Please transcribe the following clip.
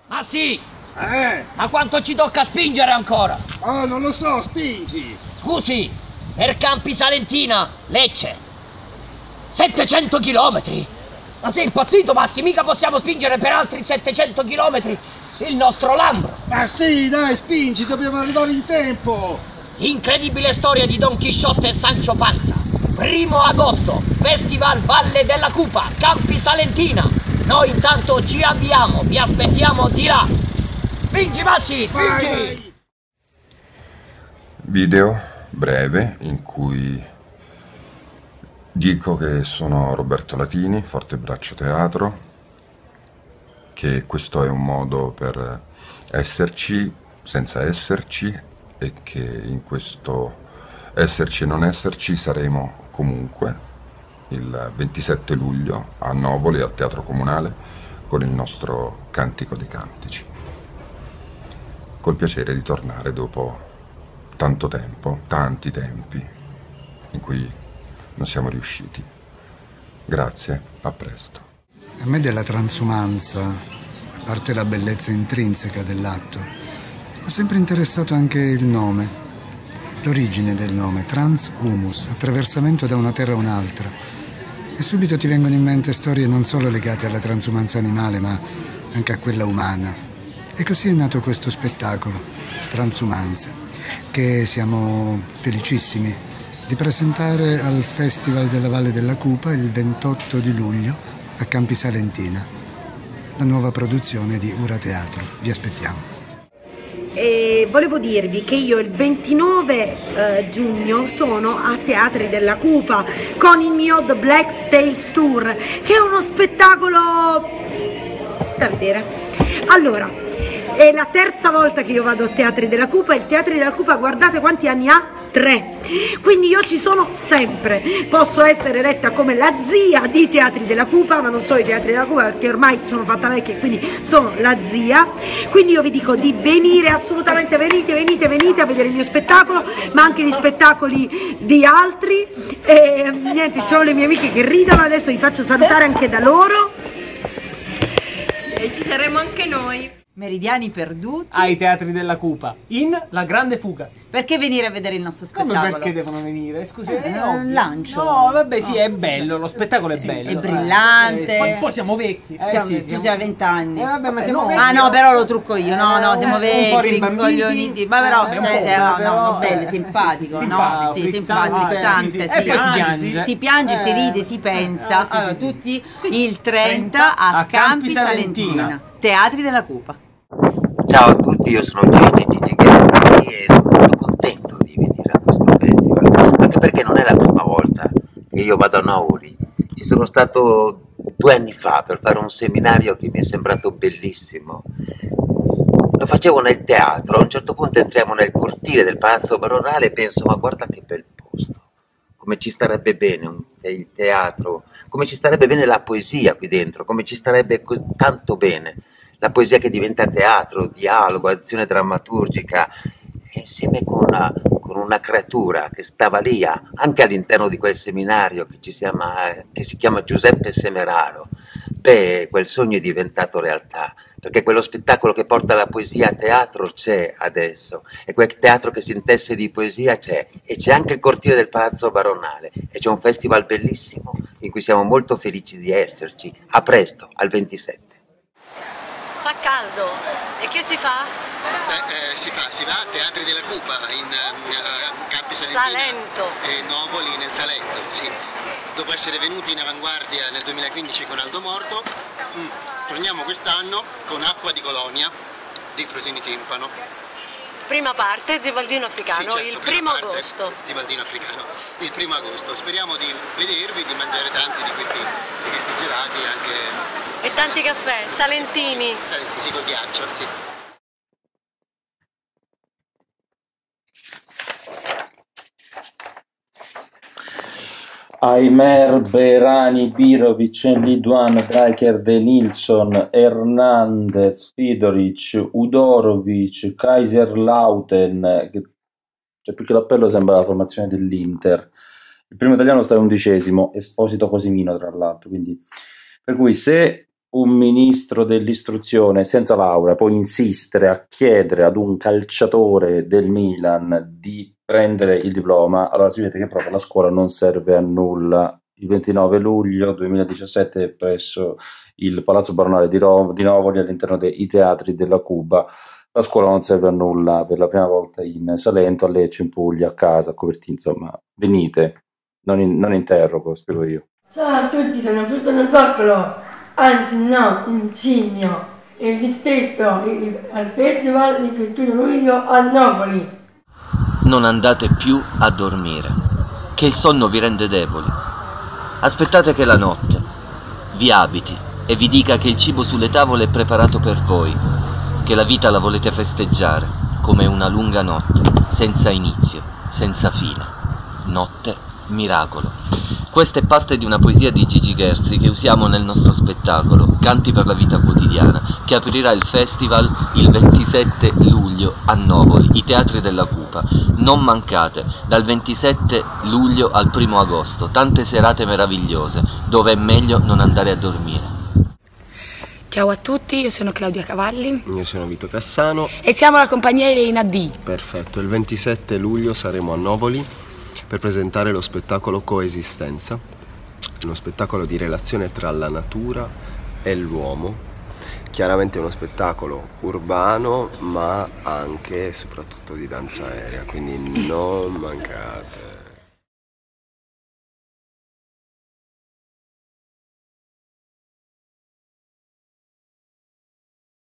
Ma sì! Ma quanto ci tocca spingere ancora? Oh, non lo so, spingi! Scusi, per Campi Salentina, Lecce. 700 chilometri? Ma sei impazzito, Massi? Mica possiamo spingere per altri 700 chilometri il nostro Lambro. Ma sì, dai, spingi, dobbiamo arrivare in tempo! Incredibile storia di Don Chisciotte e Sancho Panza. 1° agosto, Festival Valle della Cupa, Campi Salentina. Noi intanto ci avviamo, vi aspettiamo di là. Spingi, Massi, spingi! Vai. Video breve in cui dico che sono Roberto Latini, Fortebraccio Teatro, che questo è un modo per esserci senza esserci e che in questo esserci e non esserci saremo comunque il 27 luglio a Novoli al Teatro Comunale con il nostro Cantico dei Cantici. Col piacere di tornare dopo tanto tempo, tanti tempi in cui non siamo riusciti. Grazie, a presto. A me della transumanza, a parte la bellezza intrinseca dell'atto, ho sempre interessato anche il nome, l'origine del nome, transhumus, attraversamento da una terra a un'altra. E subito ti vengono in mente storie non solo legate alla transumanza animale, ma anche a quella umana. E così è nato questo spettacolo, Transumanze, che siamo felicissimi di presentare al Festival della Valle della Cupa il 28 di luglio a Campi Salentina, la nuova produzione di Ura Teatro. Vi aspettiamo. E volevo dirvi che io il 29 giugno sono a Teatri della Cupa con il mio The Black Tales Tour, che è uno spettacolo da vedere. Allora, è la terza volta che io vado a Teatri della Cupa. Il Teatri della Cupa, guardate quanti anni ha? 3. Quindi io ci sono sempre. Posso essere eletta come la zia di Teatri della Cupa, ma non sono i Teatri della Cupa perché ormai sono fatta vecchia e quindi sono la zia. Quindi io vi dico di venire, assolutamente venite a vedere il mio spettacolo, ma anche gli spettacoli di altri. E niente, ci sono le mie amiche che ridono, adesso vi faccio salutare anche da loro. E ci saremo anche noi. Meridiani perduti ai Teatri della Cupa in La Grande Fuga. Perché venire a vedere il nostro spettacolo? Come perché devono venire? Scusi, è un lancio. No, vabbè, sì, è bello, lo spettacolo è bello. È brillante. Poi siamo vecchi. Tu già 20 anni. Vabbè, ma siamo vecchi. Ah no, però lo trucco io. No, siamo un po' vecchi, rimbambiti. Ma però bello, simpatico, no? Sì, simpatico, frizzante. E poi si piange. Si piange, si ride, si pensa. Allora, tutti il 30 a Campi Salentina. Teatri della Cupa. Ciao a tutti, io sono Gigi Grazzi e sono molto contento di venire a questo festival, anche perché non è la prima volta che io vado a Novoli. Ci sono stato 2 anni fa per fare un seminario che mi è sembrato bellissimo. Lo facevo nel teatro, a un certo punto entriamo nel cortile del Palazzo Baronale e penso, ma guarda che bel posto, come ci starebbe bene il teatro, come ci starebbe bene la poesia qui dentro, come ci starebbe tanto bene la poesia che diventa teatro, dialogo, azione drammaturgica, insieme con una creatura che stava lì anche all'interno di quel seminario che si chiama Giuseppe Semeraro. Beh, quel sogno è diventato realtà, perché quello spettacolo che porta la poesia a teatro c'è adesso, e quel teatro che si intesse di poesia c'è, e c'è anche il cortile del Palazzo Baronale, e c'è un festival bellissimo in cui siamo molto felici di esserci. A presto, al 27. Fa caldo. E che si fa? Si va a Teatri della Cupa in Campi Salentina Salento. E Novoli nel Salento, sì. Dopo essere venuti in avanguardia nel 2015 con Aldo Morto, torniamo quest'anno con Acqua di Colonia di Frosini Timpano. Prima parte, Zibaldino Africano, Sì, certo, il 1° agosto. Zibaldino Africano, il 1° agosto. Speriamo di vedervi, di mangiare tanti di questi gelati anche. E tanti caffè, salentini. Salentini, sì, col ghiaccio, sì. Aimer, Berani, Birovic, Liduan, Dreiker, De Nilsson, Hernandez, Fidoric, Udorovic, Kaiserslautern, cioè più che l'appello sembra la formazione dell'Inter. Il primo italiano sta 11°, Esposito Cosimino tra l'altro, quindi per cui se un ministro dell'istruzione senza laurea può insistere a chiedere ad un calciatore del Milan di prendere il diploma, allora si vede che proprio la scuola non serve a nulla. Il 29 luglio 2017 presso il Palazzo Baronale di Novoli, all'interno dei teatri della Cuba, la scuola non serve a nulla, per la prima volta in Salento, a Lecce, in Puglia, a casa, a Covertino, insomma, venite, non interrogo, spiego io. Ciao a tutti, sono Plutone Zoccolo, anzi no, un cigno, e vi aspetto al Festival di 21 luglio a Napoli. Non andate più a dormire, che il sonno vi rende deboli. Aspettate che la notte vi abiti e vi dica che il cibo sulle tavole è preparato per voi, che la vita la volete festeggiare come una lunga notte, senza inizio, senza fine. Notte miracolo. Questa è parte di una poesia di Gigi Gherzi che usiamo nel nostro spettacolo Canti per la vita quotidiana, che aprirà il festival il 27 luglio a Novoli, i teatri della Cupa. Non mancate, dal 27 luglio al 1° agosto, tante serate meravigliose, dove è meglio non andare a dormire. Ciao a tutti, io sono Claudia Cavalli. Io sono Vito Cassano. E siamo la compagnia Elena D. Perfetto, il 27 luglio saremo a Novoli per presentare lo spettacolo Coesistenza, uno spettacolo di relazione tra la natura e l'uomo. Chiaramente è uno spettacolo urbano, ma anche e soprattutto di danza aerea, quindi non mancate.